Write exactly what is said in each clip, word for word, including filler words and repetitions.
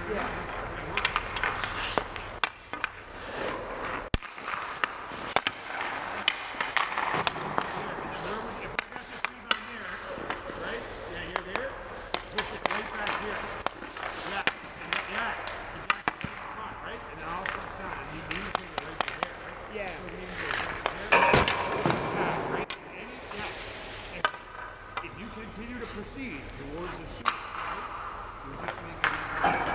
Yeah. Yeah. If you continue to proceed towards the shoot, right, you're just making it.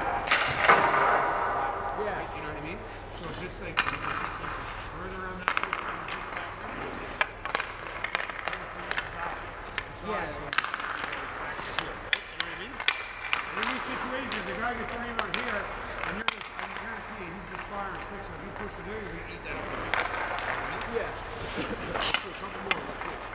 Yeah. You know what I mean? So it's just like you can see since it's further on that place when you get back there. Yeah. Back to here, right? You know what I mean? And in these situations, the guy gets running out here, and you're just, I mean, you're seeing he's just firing sticks. So if you push it there, you're gonna eat that up. Yeah. Let's do a couple more. Let's switch.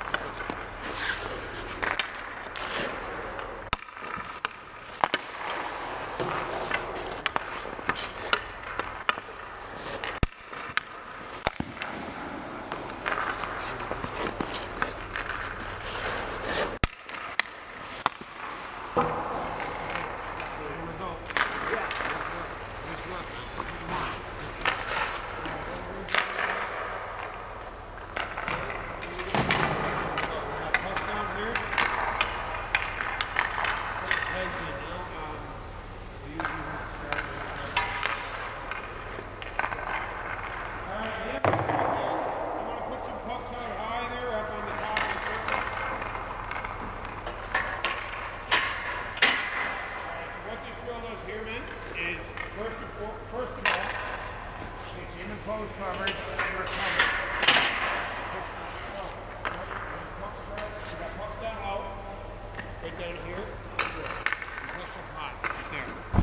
Is first, and for, first of all, it's in the post coverage, you're covered. Push down low. Puck starts, you got pucks down low, right down here. Pucks up high, right there.